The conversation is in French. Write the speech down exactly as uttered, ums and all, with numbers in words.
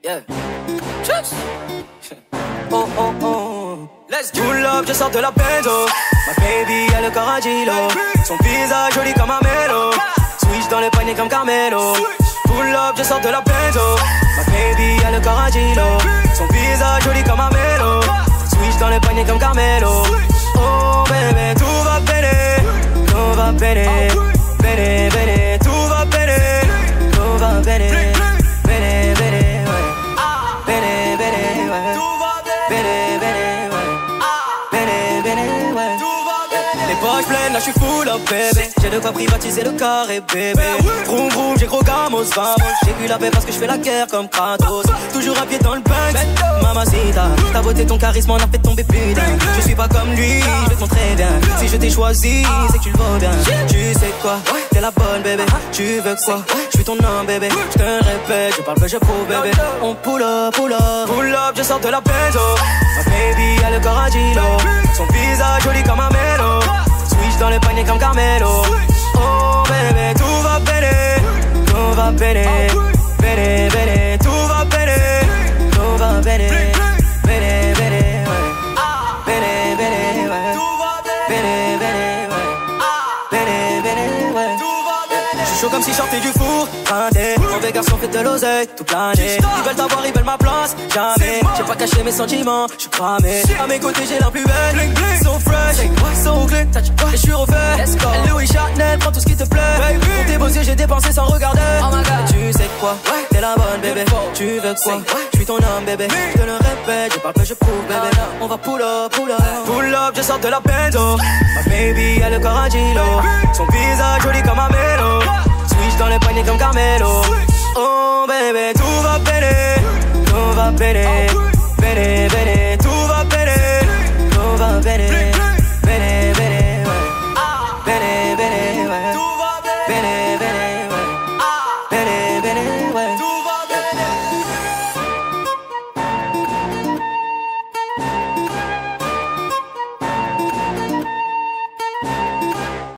Yeah. Cheers. Oh oh oh. Let's go. Pull up, je sors de la benzo. Ma baby, elle a le coragilo. Son visage joli comme un mélo. Switch dans le panier comme Carmelo. Pull up, je sors de la benzo. Ma baby, elle a le coragilo. Son visage joli comme un mélo. Switch dans le panier comme Carmelo. Oh bébé, tout va bene. Tout va bene. Bene, bene, tout va bene. Tout va bene. Bene, bene, ouais. Bene, bene, ouais. Bene, bene, ouais. Bene, bene, ouais. Les poches pleines, là j'suis full up bébé. J'ai de quoi privatiser le carré bébé. Vroom vroom, j'ai gros gamos, vamos. J'ai eu la paix parce que j'fais la guerre comme Kratos. Toujours à pied dans le Banks, mamacita. Ta beauté, ton charisme en a fait tomber plus d'un. Je suis pas comme lui, je vais te montrer bien. Si je t'ai choisi, c'est que tu le vaux bien. Tu sais quoi, t'es la bonne bébé. Tu veux quoi, je suis ton homme bébé. Je te répète, je parle peu, je prouve bébé. On pull up, pull up, pull up, je sors de la benzo. Ma baby a le coragilo. Son visage joli comme un mélo. Switch dans le panier comme Carmelo. Oh bébé, tout va bene. Tout va bene. Bene, bene, tout va bene. Tout va bene. Bene, bene, ouais. Bene, bene, ouais. Bene, bene, ouais. Bene, bene, ouais. Je suis chaud comme si je sortais du four. Printé, mauvais garçon fait de l'oseille toute l'année. Ils veulent t'avoir, ils veulent ma place. Jamais, j'ai pas caché mes sentiments, je suis cramé. À mes côtés, j'ai la plus belle. So fresh, so clean, et je suis refait. Louis Chanel, prends tout ce qui te plaît. Pour tes beaux yeux, j'ai dépensé sans regarder. Oh my god, tu sais quoi, t'es la bonne bébé. Tu veux quoi, je suis ton homme bébé. Je te le répète, je parle peu, je prouve bébé. On va pull up, pull up. Pull up, je sors de la benzo. Ma baby a le coragilo. Son visage joli comme un mélo. Switch dans le panier comme Carmelo. Oh bébé, tout va bene. Tout va bene. Bene, bene.